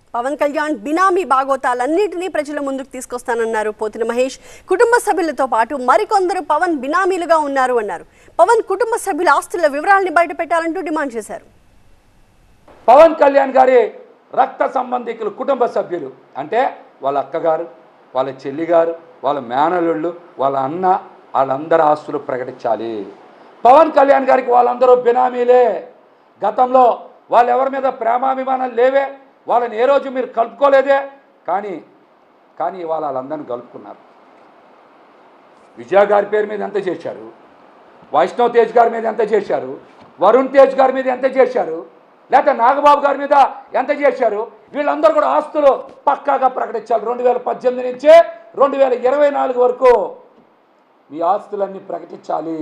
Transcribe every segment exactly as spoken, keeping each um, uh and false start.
పవన్ కళ్యాణ్ బినామీ బాగోతాలన్నిటినీ ప్రజల ముందుకు తీసుకొస్తానన్నారు పోతిన మహేష్. కుటుంబ సభ్యులతో పాటు మరికొందరు పవన్ బినామీలుగా ఉన్నారు అన్నారు. పవన్ కుటుంబ సభ్యుల ఆస్తుల వివరాలను బయటపెట్టాలంటూ డిమాండ్ చేశారు. పవన్ కళ్యాణ్ గారి రక్త సంబంధికులు కుటుంబ సభ్యులు అంటే వాళ్ళ అక్కగారు, వాళ్ళ చెల్లి గారు, వాళ్ళ మేనల్లుళ్ళు, వాళ్ళ అన్న, వాళ్ళందరి ఆస్తులు ప్రకటించాలి. పవన్ కళ్యాణ్ గారికి వాళ్ళందరూ బినామీలే. గతంలో వాళ్ళు ఎవరి మీద ప్రేమాభిమానాలు లేవే, వాళ్ళని ఏ రోజు మీరు కలుపుకోలేదే, కానీ కానీ వాళ్ళ వాళ్ళందరినీ కలుపుకున్నారు. విజయ గారి పేరు మీద ఎంత చేశారు, వైష్ణవ్ తేజ్ గారి మీద ఎంత చేశారు, వరుణ్ తేజ్ గారి మీద ఎంత చేశారు, లేకపోతే నాగబాబు గారి మీద ఎంత చేశారు. వీళ్ళందరూ కూడా ఆస్తులు పక్కాగా ప్రకటించాలి. రెండు వేల పద్దెనిమిది నుంచే రెండు వేల ఇరవై నాలుగు వరకు మీ ఆస్తులన్నీ ప్రకటించాలి.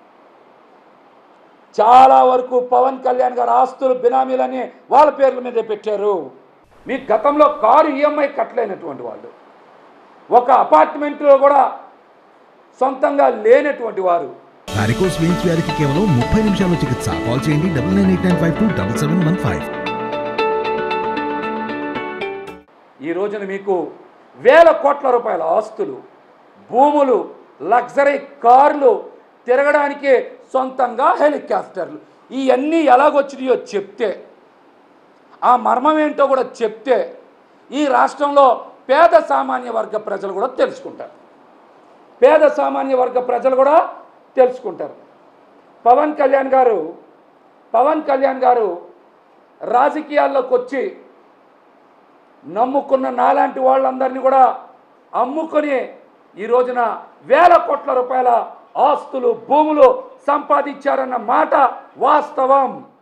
చాలా వరకు పవన్ కళ్యాణ్ గారి ఆస్తులు బినామీలని వాళ్ళ పేర్ల మీదే పెట్టారు. మీ గతంలో కారు ఈఎంఐ కట్టలేనటువంటి వాళ్ళు, ఒక అపార్ట్మెంట్లో కూడా సొంతంగా లేనటువంటి వారు. వారికోస్ వెయిన్స్ వ్యాధికి కేవలం ముప్పై నిమిషాల్లో చికిత్స. కాల్ చేయండి double nine eight nine five two double seven one five. ఈ రోజున మీకు వేల కోట్ల రూపాయల ఆస్తులు, భూములు, లగ్జరీ కార్లు, తిరగడానికి సొంతంగా హెలికాప్టర్లు, ఇవన్నీ ఎలాగొచ్చినాయో చెప్తే, ఆ మర్మం ఏంటో కూడా చెప్తే ఈ రాష్ట్రంలో పేద సామాన్య వర్గ ప్రజలు కూడా తెలుసుకుంటారు. పేద సామాన్య వర్గ ప్రజలు కూడా తెలుసుకుంటారు. పవన్ కళ్యాణ్ గారు పవన్ కళ్యాణ్ గారు రాజకీయాల్లోకి వచ్చి నమ్ముకున్న నాలాంటి వాళ్ళందరినీ కూడా అమ్ముకొని ఈ రోజున వేల కోట్ల రూపాయల ఆస్తులు, భూములు సంపాదించారన్న మాట వాస్తవం.